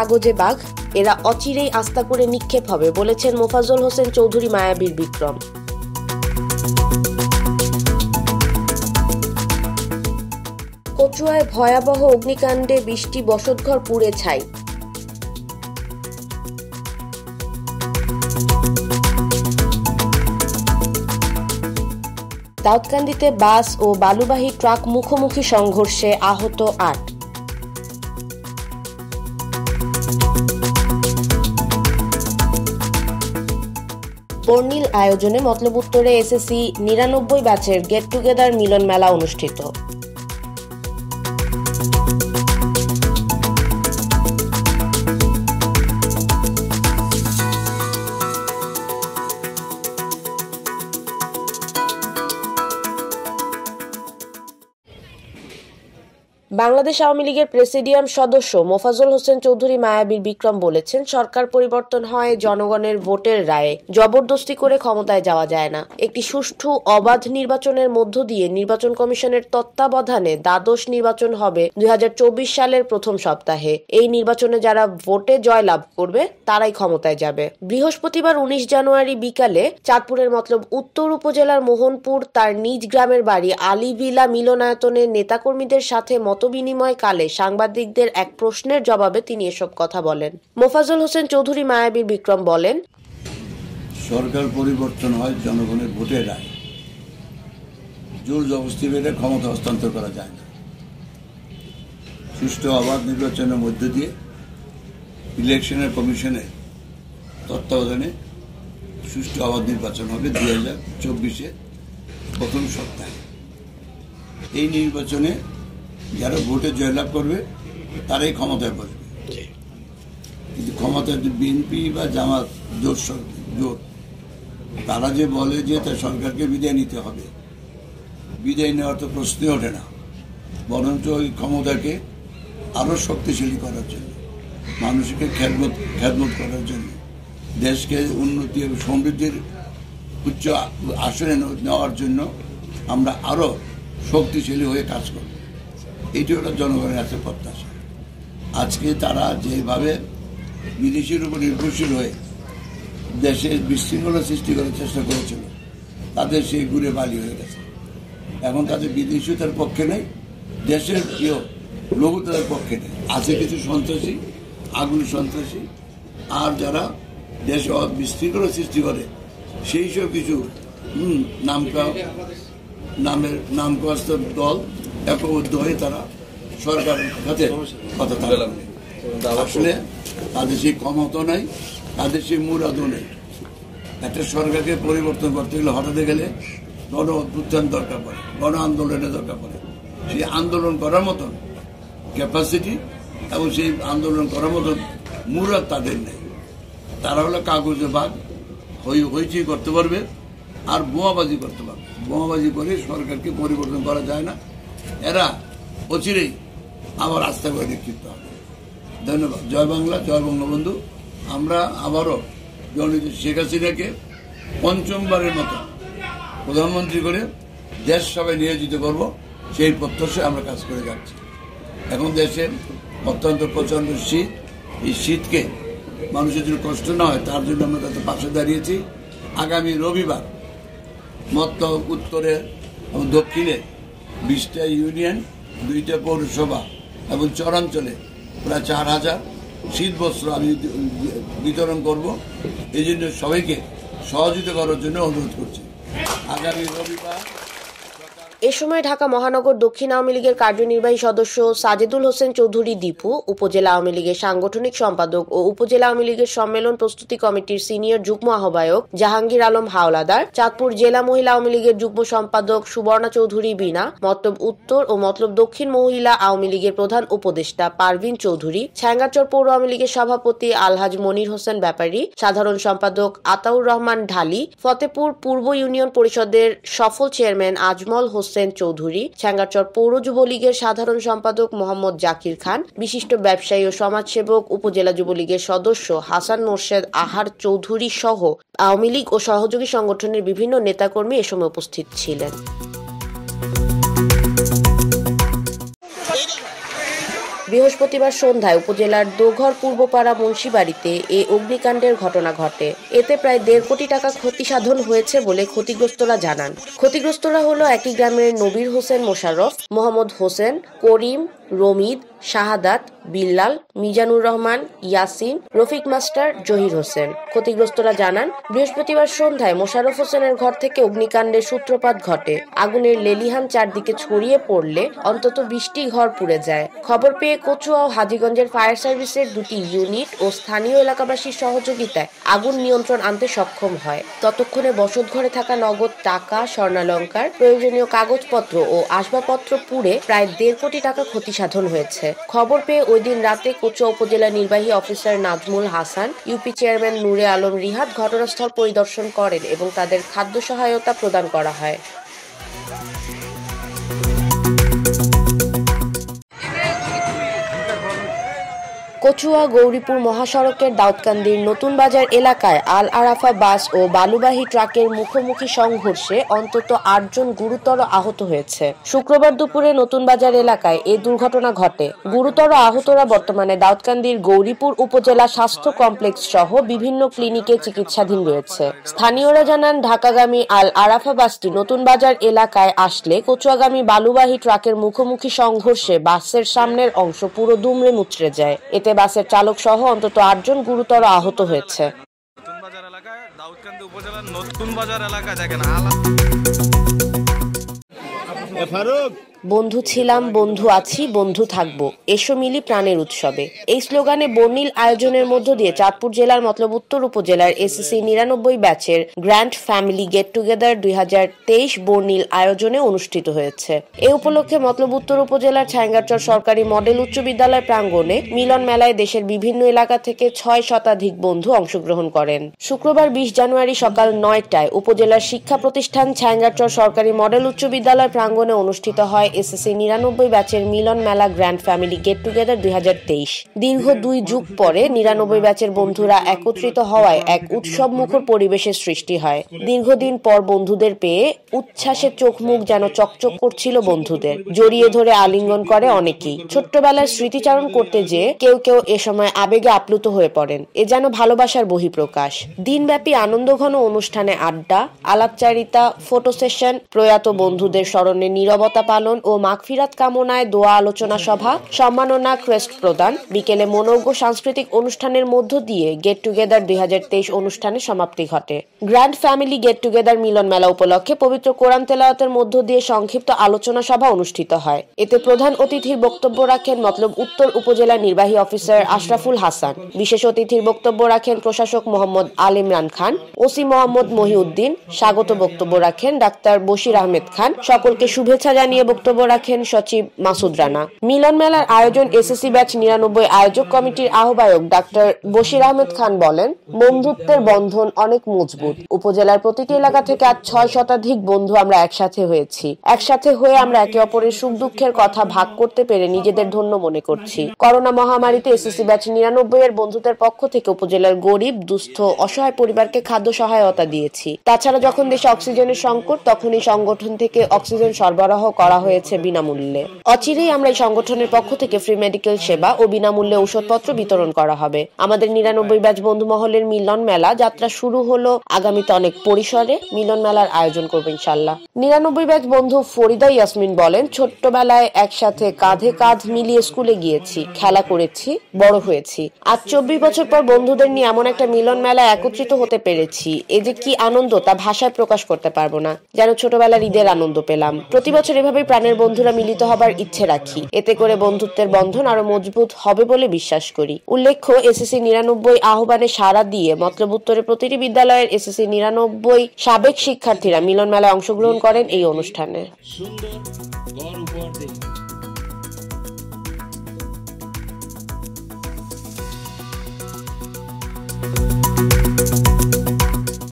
কাগজে বাঘ, এরা অচিরেই আস্থা করে নিক্ষেপ হবে বলেছেন মোফাজ্জল হোসেন চৌধুরী মায়াবীর বিক্রম। কচুয়ায় ভয়াবহ অগ্নিকাণ্ডে 20টি বসতঘর পুড়ে ছাই। দাউদকান্দিতে বাস ও বালুবাহী ট্রাক মুখোমুখি সংঘর্ষে আহত 8। বর্ণিল আয়োজনে মতলব উত্তরে এসএসসি 99 ব্যাচের গেট টুগেদার মিলন মেলা অনুষ্ঠিত। বাংলাদেশ আওয়ামী লীগের প্রেসিডিয়াম সদস্য মোফাজ্জল হোসেন চৌধুরী মায়াবীর বিক্রম বলেছেন, সরকার পরিবর্তন হয় জনগণের ভোটের রায়ে, জবরদস্তি করে ক্ষমতায় যাওয়া যায় না। একটি সুষ্ঠু অবাধ নির্বাচনের মধ্য দিয়ে নির্বাচন কমিশনের তত্ত্বাবধানে দ্বাদশ নির্বাচন হবে 2024 সালের প্রথম সপ্তাহে। এই নির্বাচনে যারা ভোটে জয়লাভ করবে তারাই ক্ষমতায় যাবে। বৃহস্পতিবার 19 জানুয়ারি বিকালে চাঁদপুরের মতলব উত্তর উপজেলার মোহনপুর তার নিজ গ্রামের বাড়ি আলীভিলা মিলনায়তনের নেতাকর্মীদের সাথে বিনিময় কালে সাংবাদিকদের এক প্রশ্নের জবাবে তিনি এসব কথা বলেন। মোফাজ্জল হোসেন চৌধুরী মায়াবীর বিক্রম বলেন, সরকার পরিবর্তন হয় জনগণের ভোটের রায়, জোর জবরদস্তি করে ক্ষমতা হস্তান্তর করা যায় না। সুষ্ঠু অবাধ নির্বাচনের মধ্য দিয়ে ইলেকশনের কমিশনের তত্ত্বাবধানে সুষ্ঠু অবাধ নির্বাচন হবে 2024-এর প্রথম সপ্তাহে। এই নির্বাচনে যারা ভোটে জয়লাভ করবে তারাই ক্ষমতায় বসবে। কিন্তু ক্ষমতায় বিএনপি বা জামাত জোট তারা যে বলে যে তার সরকারকে বিদায় নিতে হবে, বিদায় নেওয়ার তো প্রশ্নই ওঠে না। বরঞ্চ ওই ক্ষমতাকে আরো শক্তিশালী করার জন্য, মানুষকে খেদমত করার জন্য, দেশকে উন্নতি এবং সমৃদ্ধির উচ্চ আসনে নেওয়ার জন্য আমরা আরো শক্তিশালী হয়ে কাজ করব। এইটি হলো জনগণের কাছে প্রত্যাশা। আজকে তারা যেভাবে বিদেশির উপর নির্ভরশীল হয়ে দেশে বিশৃঙ্খলা সৃষ্টি করার চেষ্টা করেছিল, তাদের সেই ঘুরে বালি হয়ে গেছে। এখন তাদের বিদেশিও তার পক্ষে নেই, দেশের প্রিয় লোকও তাদের পক্ষে নেই। আছে কিছু সন্ত্রাসী, আগুন সন্ত্রাসী, আর যারা দেশে বিশৃঙ্খলা সৃষ্টি করে সেই সব কিছু নামকাস্ত দল একবদ্ধ হয়ে তারা সরকারের সাথে কথা বলে। আসলে তাদের সেই ক্ষমতা নাই, তাদের সেই মুরাদও নেই। একটা সরকারকে পরিবর্তন করতে গেলে হঠাৎ গেলে গণ অভ্যুত্থান দরকার পড়ে, গণ আন্দোলনের দরকার পড়ে। সেই আন্দোলন করার মতন ক্যাপাসিটি এবং সেই আন্দোলন করার মতন মুরাদ তাদের নেই। তারা হলো কাগজে বাঘ, হইচই করতে পারবে আর বোমাবাজি করতে পারবে। বোমাবাজি করে সরকারকে পরিবর্তন করা যায় না। এরা অচিরেই আবার আস্থা করে নিক্ষিপ্ত হবে। ধন্যবাদ। জয় বাংলা, জয় বঙ্গবন্ধু। আমরা আবারও জননেত্রী শেখ হাসিনাকে পঞ্চমবারের মতো প্রধানমন্ত্রী করে দেশ সবাই নিয়োজিত করব, সেই প্রত্যাশায় আমরা কাজ করে যাচ্ছি। এখন দেশে অত্যন্ত প্রচন্ড শীত, এই শীতকে মানুষের জন্য কষ্ট না হয় তার জন্য আমরা তাদের পাশে দাঁড়িয়েছি। আগামী রবিবার মতলব উত্তরে এবং দক্ষিণে 20টা ইউনিয়ন, 2টা পৌরসভা এবং চরাঞ্চলে প্রায় 4000 শীতবস্ত্র আমি বিতরণ করব। এই জন্য সবাইকে সহযোগিতা করার জন্য অনুরোধ করছি। আগামী রবিবার এ সময় ঢাকা মহানগর দক্ষিণ আওয়ামী লীগের কার্যনির্বাহী সদস্য সাজেদুল হোসেন চৌধুরী দীপু, উপজেলা আওয়ামী লীগের সাংগঠনিক সম্পাদক ও উপজেলা আওয়ামী লীগের সম্মেলন প্রস্তুতি কমিটির সিনিয়র যুগ্ম আহ্বায়ক জাহাঙ্গীর আলম হাওলাদার, চাঁদপুর জেলা মহিলা আওয়ামী লীগের যুগ্ম সম্পাদক সুবর্ণা চৌধুরী বিনা, মতলব উত্তর ও মতলব দক্ষিণ মহিলা আওয়ামী লীগের প্রধান উপদেষ্টা পারভিন চৌধুরী, ছ্যাঙ্গারচর পৌর আওয়ামী লীগের সভাপতি আলহাজ মনির হোসেন ব্যাপারী, সাধারণ সম্পাদক আতাউর রহমান ঢালি, ফতেপুর পূর্ব ইউনিয়ন পরিষদের সফল চেয়ারম্যান আজমল হোসেন চৌধুরী, ছ্যাঙ্গারচর পৌর যুবলীগের সাধারণ সম্পাদক মোহাম্মদ জাকির খান, বিশিষ্ট ব্যবসায়ী ও সমাজসেবক উপজেলা যুবলীগের সদস্য হাসান মোর্শেদ আহার চৌধুরী সহ আওয়ামী লীগ ও সহযোগী সংগঠনের বিভিন্ন নেতাকর্মী এ সময় উপস্থিত ছিলেন। বৃহস্পতিবার সন্ধ্যায় উপজেলার দোঘর পূর্বপাড়া মুন্সিবাড়িতে এই অগ্নিকাণ্ডের ঘটনা ঘটে। এতে প্রায় 1.5 কোটি টাকা ক্ষতি সাধন হয়েছে বলে ক্ষতিগ্রস্তরা জানান। ক্ষতিগ্রস্তরা হলো একই গ্রামের নবীর হোসেন মোশাররফ, মোহাম্মদ হোসেন, করিম, রমিদ, শাহাদাত, বিল্লাল, মিজানুর রহমান, ইয়াসিন, রফিক মাস্টার, জহির হোসেন। ক্ষতিগ্রস্তরা জানান, বৃহস্পতিবার সন্ধ্যায় মোশাররফ হোসেনের ঘর থেকে অগ্নিকাণ্ডের সূত্রপাত ঘটে। আগুনের লেলিহান চারদিকে ছড়িয়ে পড়লে অন্তত 20টি ঘর পুড়ে যায়। খবর পেয়ে কচুয়া ও হাজীগঞ্জের ফায়ার সার্ভিসের 2টি ইউনিট ও স্থানীয় এলাকাবাসীর সহযোগিতায় আগুন নিয়ন্ত্রণ আনতে সক্ষম হয়। ততক্ষণে বসতঘরে থাকা নগদ টাকা, স্বর্ণালংকার, প্রয়োজনীয় কাগজপত্র ও আসবাবপত্র পুড়ে প্রায় 1.5 কোটি টাকা ক্ষতি সাধন হয়েছে। খবর পেয়ে ওই দিন রাতে কচুয়া উপজেলা নির্বাহী officer Nazmul Hasan, UP chairman Nure Alam Rihad ঘটনাস্থল পরিদর্শন করেন এবং তাদের খাদ্য সহায়তা প্রদান করা হয়। কচুয়া গৌরীপুর মহাসড়কের দাউদকান্দির নতুন বাজার এলাকায় আল আরাফা বাস ও বালুবাহী ট্রাকের মুখোমুখি সংঘর্ষে অন্তত 8 জন গুরুতর আহত হয়েছে। শুক্রবার দুপুরে নতুন বাজার এলাকায় এই দুর্ঘটনা ঘটে। গুরুতর আহতরা বর্তমানে দাউদকান্দির গৌরীপুর উপজেলা স্বাস্থ্য কমপ্লেক্স সহ বিভিন্ন ক্লিনিকে চিকিৎসাধীন রয়েছে। স্থানীয়রা জানান, ঢাকাগামী আল আরাফা বাসটি নতুন বাজার এলাকায় আসলে কচুয়াগামী বালুবাহী ট্রাকের মুখোমুখি সংঘর্ষে বাসের সামনের অংশ পুরো দুমড়ে মুচড়ে যায়। এতে বাসের চালক সহ অন্তত 8 জন গুরুতর আহত হয়েছে। নতুন বাজার এলাকায় দাউদকান্দি উপজেলার নতুন বাজার এলাকা দেখেন বন্ধু ছিলাম, বন্ধু আছি, বন্ধু থাকবো, এসো মিলি প্রাণের উৎসবে। এই স্লোগানে বর্ণিল আয়োজনের মধ্য দিয়ে চাঁদপুর জেলার মতলব উত্তর উপজেলার এসএসসি 99 ব্যাচের গ্র্যান্ড ফ্যামিলি গেট টুগেদার 2023 বর্ণিল আয়োজনে অনুষ্ঠিত হয়েছে। এ উপলক্ষে মতলব উত্তর উপজেলার ছাইঙ্গারচর সরকারি মডেল উচ্চ বিদ্যালয় প্রাঙ্গণে মিলন মেলায় দেশের বিভিন্ন এলাকা থেকে 6 শতাধিক বন্ধু অংশগ্রহণ করেন। শুক্রবার 20 জানুয়ারি সকাল 9টায় উপজেলার শিক্ষা প্রতিষ্ঠান ছাইঙ্গারচর সরকারি মডেল উচ্চ বিদ্যালয় প্রাঙ্গণে অনুষ্ঠিত হয় এসএসসি 99 ব্যাচের মিলন মেলা গ্র্যান্ড ফ্যামিলি গেট টুগেদার 2023। দীর্ঘ 2 যুগ পরে 99 ব্যাচের বন্ধুরা একত্রিত হওয়ায় এক উৎসব মুখর পরিবেশের সৃষ্টি হয়। দীর্ঘদিন পর বন্ধুদের পেয়ে উচ্ছ্বাসে চোখ মুখ যেন চকচক করছিল বন্ধুদের। জড়িয়ে ধরে আলিঙ্গন করে অনেকেই। ছোট্টবেলার স্মৃতিচারণ করতে যেয়ে কেউ কেউ এ সময় আবেগে আপ্লুত হয়ে পড়েন। এ যেন ভালোবাসার বহিঃপ্রকাশ। দিনব্যাপী আনন্দঘন অনুষ্ঠানে আড্ডা, আলাপচারিতা, ফটো সেশন, প্রয়াত বন্ধুদের স্মরণে নীরবতা পালন ও মাগফিরাত কামনায় দোয়া আলোচনা সভা, সম্মাননা ক্রেস্ট প্রদান, বিকেলে মনোজ্ঞ সাংস্কৃতিক অনুষ্ঠানের মধ্য দিয়ে গেট টুগেদার 2023 অনুষ্ঠানের সমাপ্তি ঘটে। গ্র্যান্ড ফ্যামিলি গেট টুগেদার মিলন মেলা উপলক্ষে পবিত্র কোরআন তেলাওয়াতের মধ্য দিয়ে সংক্ষিপ্ত আলোচনা সভা অনুষ্ঠিত হয়। এতে প্রধান অতিথির বক্তব্য রাখেন মতলব উত্তর উপজেলা নির্বাহী অফিসার আশরাফুল হাসান। বিশেষ অতিথির বক্তব্য রাখেন প্রশাসক মোহাম্মদ আল ইমরান খান, ওসি মোহাম্মদ মহিউদ্দিন। স্বাগত বক্তব্য রাখেন ডাক্তার বশির আহমেদ খান। সকলকে শুভেচ্ছা জানিয়ে বক্তব্য রাখেন সচিব মাসুদ রানা। মিলন মেলার আয়োজন এসএসসি ব্যাচ 99 আয়োজক কমিটির আহ্বায়ক ডাক্তার বশির আহমেদ খান বলেন, বন্ধুত্বের বন্ধন অনেক মজবুত। উপজেলার প্রতিটি এলাকা থেকে আজ 6 শতাধিক বন্ধু আমরা একসাথে হয়েছি। একসাথে হয়ে আমরা একে অপরের সুখ দুঃখের কথা ভাগ করতে পেরে নিজেদের ধন্য মনে করছি। করোনা মহামারীতে এসএসসি ব্যাচ 99 এর বন্ধুদের পক্ষ থেকে উপজেলার গরিব, দুস্থ, অসহায় পরিবারকে খাদ্য সহায়তা দিয়েছি। তাছাড়া যখন দেশে অক্সিজেনের সংকট, তখন এই সংগঠন থেকে অক্সিজেন সরবরাহ করা হয়েছে বিনামূল্যে। অচিরেই আমরা এই সংগঠনের পক্ষ থেকে ফ্রি মেডিকেল সেবা ও বিনামূল্যে ঔষধপত্র বিতরণ করা হবে। আমাদের 99 ব্যাচ বন্ধু মহলের মিলন মেলা যাত্রা শুরু হলো। আগামীতে অনেক পরিসরে মিলন মেলার আয়োজন করবে ইনশাআল্লাহ। 99 ব্যাচ বন্ধু ফরিদা ইয়াসমিন বলেন, ছোট্টবেলায় একসাথে কাঁধে কাঁধ মিলিয়ে স্কুলে গিয়েছি, খেলা করেছি, বড় হয়েছি। আজ 24 বছর পর বন্ধুদের নিয়ে এমন একটা মিলন মেলায় একত্রিত হতে পেরেছি। এ যে কি আনন্দ তা ভাষায় প্রকাশ করতে পারবো না। যেন ছোটবেলার ঈদের আনন্দ পেলাম। প্রতি বছর এভাবেই প্রাণের বন্ধুরা মিলিত হবার ইচ্ছে রাখি। এতে করে বন্ধুত্বের বন্ধন আরো মজবুত হবে বলে বিশ্বাস করি। উল্লেখ্য, এসএসসি 99 আহ্বানে সাড়া দিয়ে মতলব উত্তরের প্রতিটি বিদ্যালয়ের এসএসসি 99 সাবেক শিক্ষার্থীরা মিলন মেলায় অংশগ্রহণ করেন এই অনুষ্ঠানে।